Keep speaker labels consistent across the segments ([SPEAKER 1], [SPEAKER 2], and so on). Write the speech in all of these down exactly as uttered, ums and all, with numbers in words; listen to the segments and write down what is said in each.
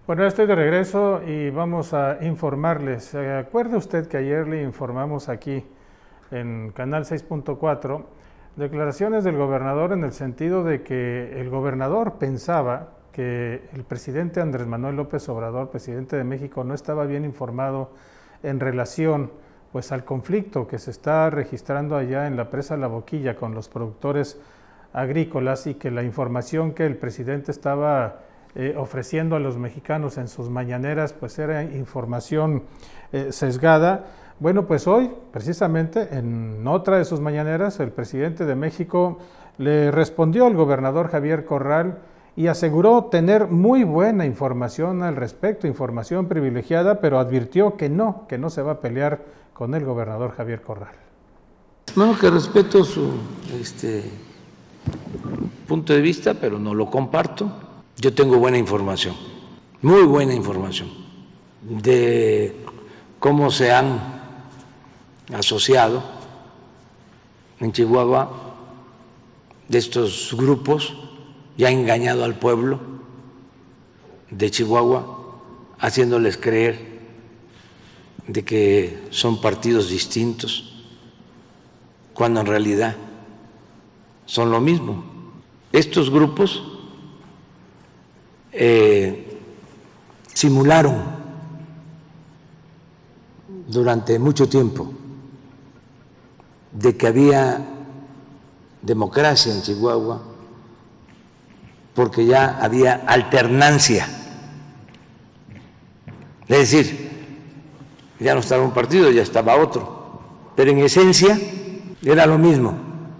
[SPEAKER 1] Bueno, estoy de regreso y vamos a informarles. ¿Se acuerda usted que ayer le informamos aquí en Canal seis punto cuatro declaraciones del gobernador en el sentido de que el gobernador pensaba que el presidente Andrés Manuel López Obrador, presidente de México, no estaba bien informado en relación pues al conflicto que se está registrando allá en la presa La Boquilla con los productores agrícolas y que la información que el presidente estaba eh, ofreciendo a los mexicanos en sus mañaneras pues era información eh, sesgada. Bueno, pues hoy, precisamente, en otra de sus mañaneras, el presidente de México le respondió al gobernador Javier Corral y aseguró tener muy buena información al respecto, información privilegiada, pero advirtió que no, que no se va a pelear con el gobernador Javier Corral.
[SPEAKER 2] Bueno, que respeto su este, punto de vista, pero no lo comparto. Yo tengo buena información, muy buena información, de cómo se han asociado en Chihuahua de estos grupos y han engañado al pueblo de Chihuahua, haciéndoles creer de que son partidos distintos, cuando en realidad son lo mismo. Estos grupos eh, simularon durante mucho tiempo de que había democracia en Chihuahua porque ya había alternancia, es decir, ya no estaba un partido, ya estaba otro, pero en esencia era lo mismo: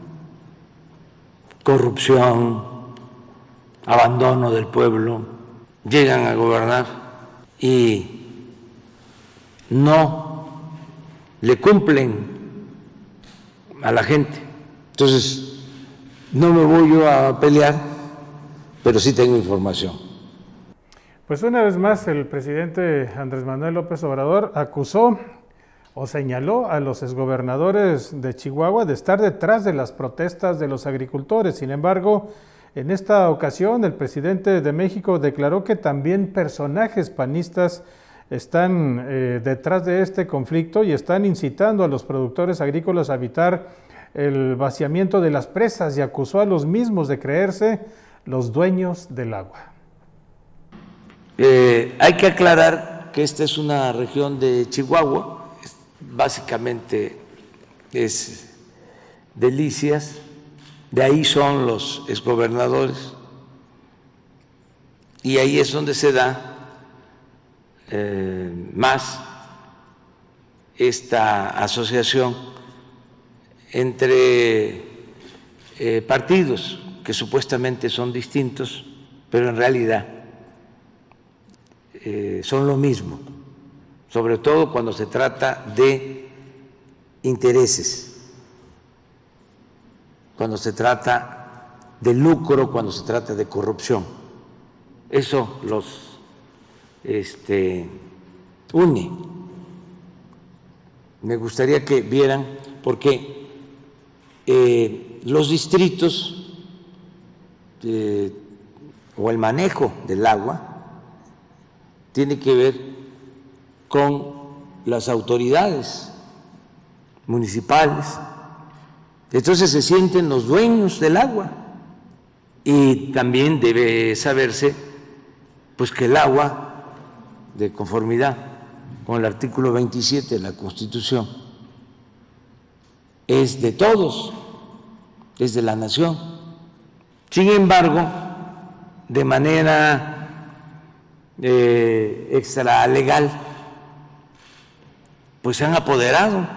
[SPEAKER 2] corrupción, abandono del pueblo. Llegan a gobernar y no le cumplen a la gente. Entonces, no me voy yo a pelear, pero sí tengo información.
[SPEAKER 1] Pues una vez más el presidente Andrés Manuel López Obrador acusó o señaló a los exgobernadores de Chihuahua de estar detrás de las protestas de los agricultores. Sin embargo, en esta ocasión el presidente de México declaró que también personajes panistas están eh, detrás de este conflicto y están incitando a los productores agrícolas a evitar el vaciamiento de las presas y acusó a los mismos de creerse los dueños del agua.
[SPEAKER 2] Eh, hay que aclarar que esta es una región de Chihuahua, básicamente es Delicias, de ahí son los exgobernadores y ahí es donde se da eh, más esta asociación entre eh, partidos que supuestamente son distintos, pero en realidad eh, son lo mismo, sobre todo cuando se trata de intereses, cuando se trata de lucro, cuando se trata de corrupción. Eso los este, une. Me gustaría que vieran, porque eh, los distritos eh, o el manejo del agua tiene que ver con las autoridades municipales. Entonces se sienten los dueños del agua y también debe saberse pues que el agua, de conformidad con el artículo veintisiete de la Constitución, es de todos, es de la nación. Sin embargo, de manera eh, extralegal, pues se han apoderado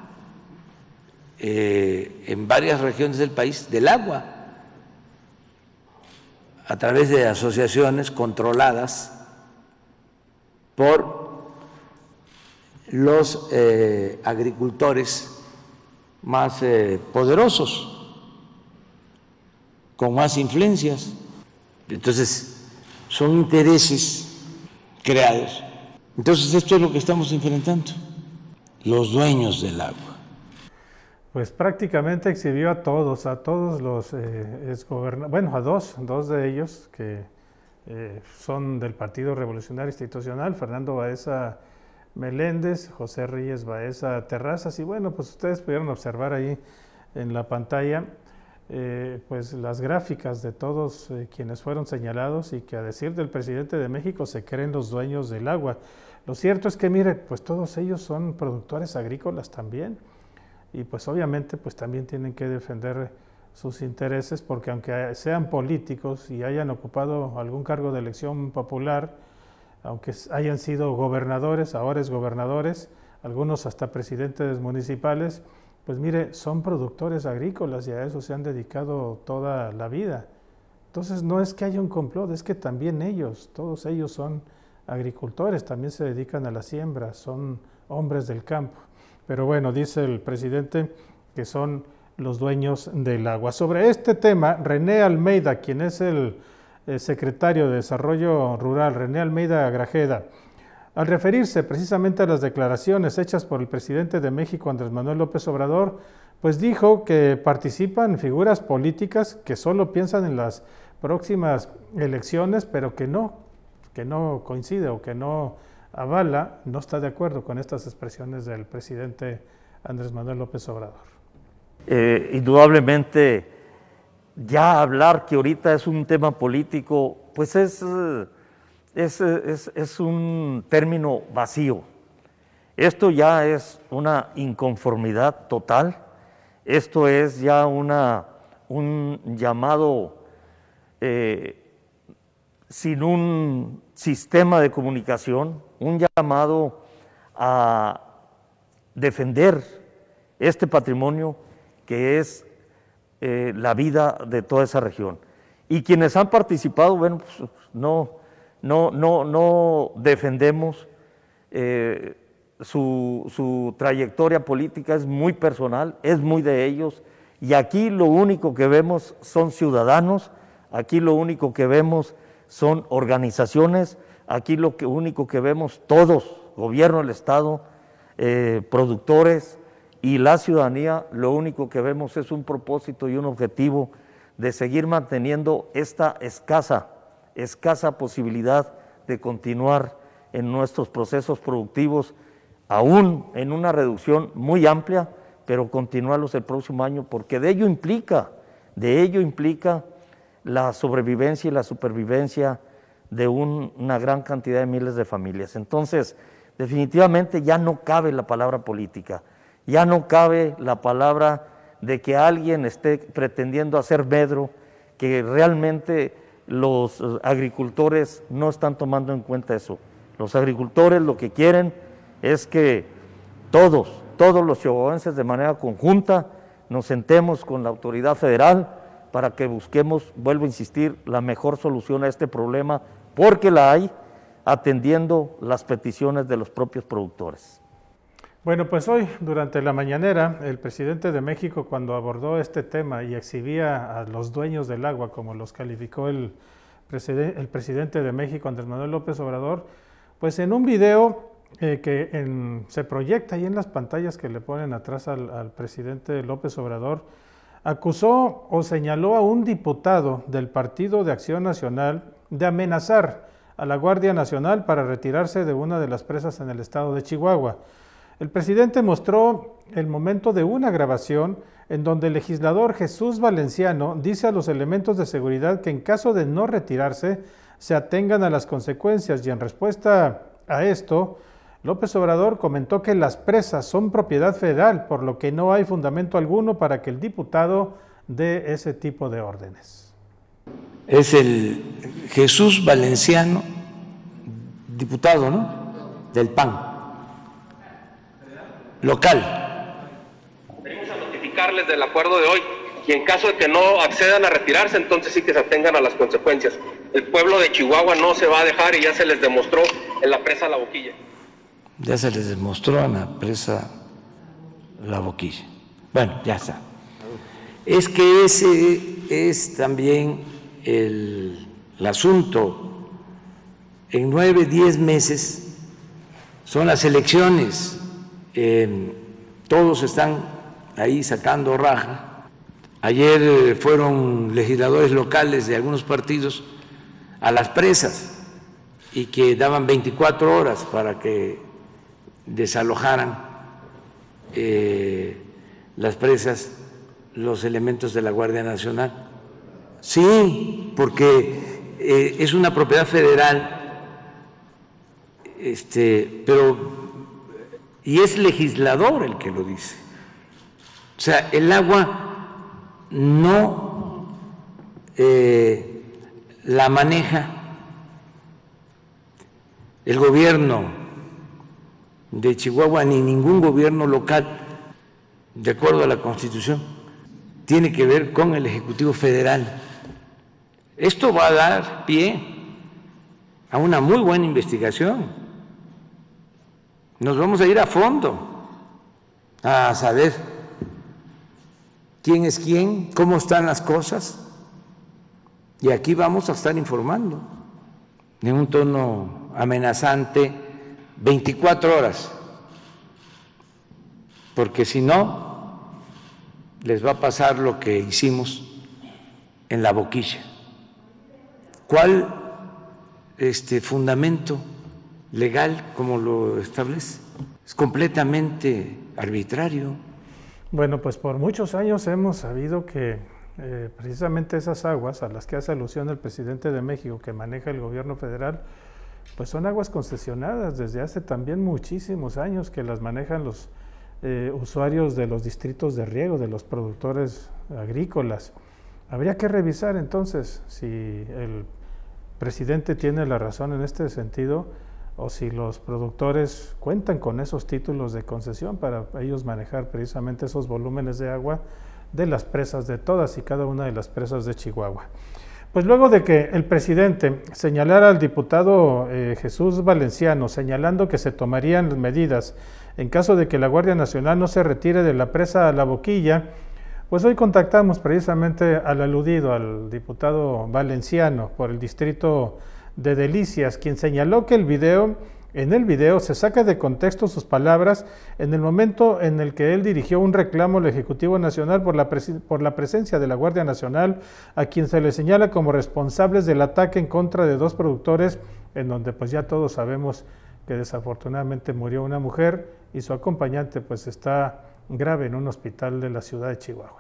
[SPEAKER 2] eh, en varias regiones del país del agua a través de asociaciones controladas por los eh, agricultores más eh, poderosos, con más influencias. Entonces, son intereses creados. Entonces, esto es lo que estamos enfrentando, los dueños del agua.
[SPEAKER 1] Pues prácticamente exhibió a todos, a todos los eh, exgobernadores, bueno, a dos, dos de ellos que eh, son del Partido Revolucionario Institucional, Fernando Baeza Meléndez, José Reyes Baeza Terrazas, y bueno, pues ustedes pudieron observar ahí en la pantalla eh, pues las gráficas de todos eh, quienes fueron señalados y que a decir del presidente de México se creen los dueños del agua. Lo cierto es que mire, pues todos ellos son productores agrícolas también, y pues obviamente pues también tienen que defender sus intereses, porque aunque sean políticos y hayan ocupado algún cargo de elección popular, aunque hayan sido gobernadores, ahora es gobernadores, algunos hasta presidentes municipales, pues mire, son productores agrícolas y a eso se han dedicado toda la vida. Entonces no es que haya un complot, es que también ellos, todos ellos son agricultores, también se dedican a la siembra, son hombres del campo. Pero bueno, dice el presidente que son los dueños del agua. Sobre este tema, René Almeida, quien es el eh, secretario de Desarrollo Rural, René Almeida Grajeda, al referirse precisamente a las declaraciones hechas por el presidente de México, Andrés Manuel López Obrador, pues dijo que participan figuras políticas que solo piensan en las próximas elecciones, pero que no, que no coincide o que no avala, no está de acuerdo con estas expresiones del presidente Andrés Manuel López Obrador.
[SPEAKER 3] Eh, indudablemente, ya hablar que ahorita es un tema político, pues es... Eh, Es, es, es un término vacío. Esto ya es una inconformidad total, esto es ya una, un llamado eh, sin un sistema de comunicación, un llamado a defender este patrimonio que es eh, la vida de toda esa región. Y quienes han participado, bueno, pues no... No, no, no defendemos, eh, su, su trayectoria política es muy personal, es muy de ellos, y aquí lo único que vemos son ciudadanos, aquí lo único que vemos son organizaciones, aquí lo que, único que vemos todos, gobierno del Estado, eh, productores y la ciudadanía, lo único que vemos es un propósito y un objetivo de seguir manteniendo esta escasa escasa posibilidad de continuar en nuestros procesos productivos, aún en una reducción muy amplia, pero continuarlos el próximo año, porque de ello implica, de ello implica la sobrevivencia y la supervivencia de un, una gran cantidad de miles de familias. Entonces, definitivamente ya no cabe la palabra política, ya no cabe la palabra de que alguien esté pretendiendo hacer medro, que realmente los agricultores no están tomando en cuenta eso. Los agricultores lo que quieren es que todos, todos los chihuahuenses de manera conjunta nos sentemos con la autoridad federal para que busquemos, vuelvo a insistir, la mejor solución a este problema, porque la hay, atendiendo las peticiones de los propios productores.
[SPEAKER 1] Bueno, pues hoy, durante la mañanera, el presidente de México, cuando abordó este tema y exhibía a los dueños del agua, como los calificó el, preside el presidente de México, Andrés Manuel López Obrador, pues en un video eh, que en, se proyecta ahí en las pantallas que le ponen atrás al, al presidente López Obrador, acusó o señaló a un diputado del Partido de Acción Nacional de amenazar a la Guardia Nacional para retirarse de una de las presas en el estado de Chihuahua. El presidente mostró el momento de una grabación en donde el legislador Jesús Valenciano dice a los elementos de seguridad que en caso de no retirarse se atengan a las consecuencias, y en respuesta a esto, López Obrador comentó que las presas son propiedad federal, por lo que no hay fundamento alguno para que el diputado dé ese tipo de órdenes.
[SPEAKER 2] Es el Jesús Valenciano, diputado, ¿no?, del P A N. Local.
[SPEAKER 4] Venimos a notificarles del acuerdo de hoy y en caso de que no accedan a retirarse, entonces sí que se atengan a las consecuencias. El pueblo de Chihuahua no se va a dejar y ya se les demostró en la presa La Boquilla.
[SPEAKER 2] Ya se les demostró en la presa La Boquilla. Bueno, ya está. Es que ese es también el, el asunto. En nueve, diez meses son las elecciones. Eh, todos están ahí sacando raja. Ayer fueron legisladores locales de algunos partidos a las presas y que daban veinticuatro horas para que desalojaran eh, las presas los elementos de la Guardia Nacional. Sí, porque eh, es una propiedad federal, este, pero y es legislador el que lo dice. O sea, el agua no eh, la maneja el gobierno de Chihuahua ni ningún gobierno local, de acuerdo a la Constitución. Tiene que ver con el Ejecutivo Federal. Esto va a dar pie a una muy buena investigación. Nos vamos a ir a fondo a saber quién es quién, cómo están las cosas, y aquí vamos a estar informando en un tono amenazante veinticuatro horas, porque si no, les va a pasar lo que hicimos en La Boquilla. ¿Cuál este fundamento legal como lo establece? Es completamente arbitrario.
[SPEAKER 1] Bueno, pues por muchos años hemos sabido que eh, precisamente esas aguas a las que hace alusión el presidente de México, que maneja el gobierno federal, pues son aguas concesionadas desde hace también muchísimos años que las manejan los eh, usuarios de los distritos de riego, de los productores agrícolas. Habría que revisar entonces si el presidente tiene la razón en este sentido o si los productores cuentan con esos títulos de concesión para ellos manejar precisamente esos volúmenes de agua de las presas, de todas y cada una de las presas de Chihuahua. Pues luego de que el presidente señalara al diputado eh, Jesús Valenciano, señalando que se tomarían medidas en caso de que la Guardia Nacional no se retire de la presa La Boquilla, pues hoy contactamos precisamente al aludido, al diputado Valenciano por el distrito de Delicias, quien señaló que el video, en el video se saca de contexto sus palabras en el momento en el que él dirigió un reclamo al Ejecutivo Nacional por la, por la presencia de la Guardia Nacional, a quien se le señala como responsables del ataque en contra de dos productores, en donde pues ya todos sabemos que desafortunadamente murió una mujer y su acompañante pues está grave en un hospital de la ciudad de Chihuahua.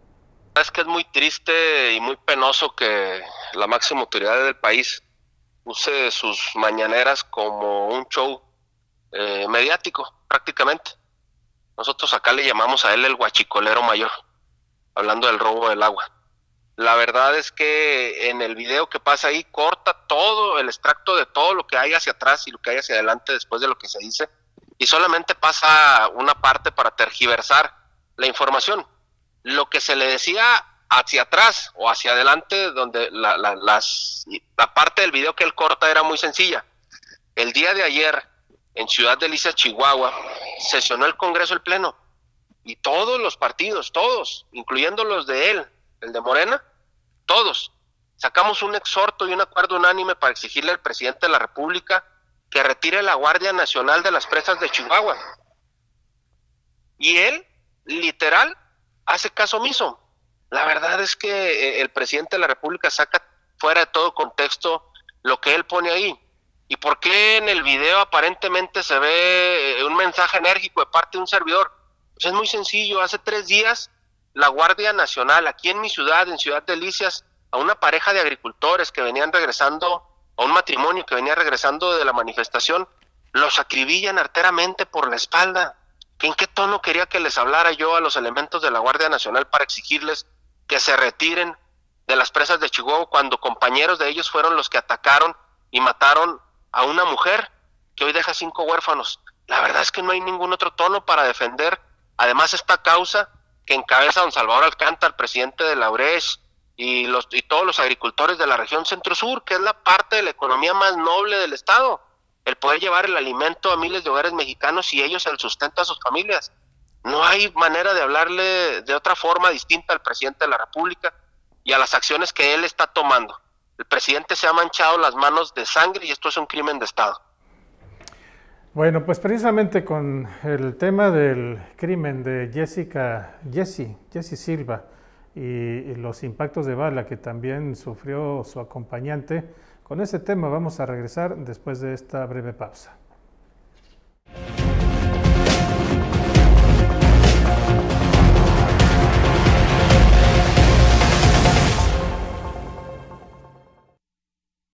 [SPEAKER 4] Es que es muy triste y muy penoso que la máxima autoridad del país use sus mañaneras como un show eh, mediático, prácticamente. Nosotros acá le llamamos a él el guachicolero mayor, hablando del robo del agua. La verdad es que en el video que pasa ahí corta todo el extracto de todo lo que hay hacia atrás y lo que hay hacia adelante después de lo que se dice, y solamente pasa una parte para tergiversar la información. Lo que se le decía hacia atrás o hacia adelante, donde la, la, las, la parte del video que él corta era muy sencilla. El día de ayer, en Ciudad Delicias, Chihuahua, sesionó el Congreso el Pleno, y todos los partidos, todos, incluyendo los de él, el de Morena, todos, sacamos un exhorto y un acuerdo unánime para exigirle al presidente de la República que retire la Guardia Nacional de las presas de Chihuahua. Y él, literal, hace caso omiso. La verdad es que el presidente de la República saca fuera de todo contexto lo que él pone ahí. ¿Y por qué en el video aparentemente se ve un mensaje enérgico de parte de un servidor? Pues es muy sencillo. Hace tres días la Guardia Nacional, aquí en mi ciudad, en Ciudad Delicias, a una pareja de agricultores que venían regresando, a un matrimonio que venía regresando de la manifestación, los acribillan arteramente por la espalda. ¿En qué tono quería que les hablara yo a los elementos de la Guardia Nacional para exigirles que se retiren de las presas de Chihuahua cuando compañeros de ellos fueron los que atacaron y mataron a una mujer que hoy deja cinco huérfanos? La verdad es que no hay ningún otro tono para defender, además, esta causa que encabeza don Salvador Alcántara, el presidente de la U R E S, y, los, y todos los agricultores de la región Centro-Sur, que es la parte de la economía más noble del Estado, el poder llevar el alimento a miles de hogares mexicanos y ellos el sustento a sus familias. No hay manera de hablarle de otra forma distinta al presidente de la República y a las acciones que él está tomando. El presidente se ha manchado las manos de sangre y esto es un crimen de Estado.
[SPEAKER 1] Bueno, pues precisamente con el tema del crimen de Jessica, Jessie, Jessie Silva y, y los impactos de bala que también sufrió su acompañante, Con este tema vamos a regresar después de esta breve pausa.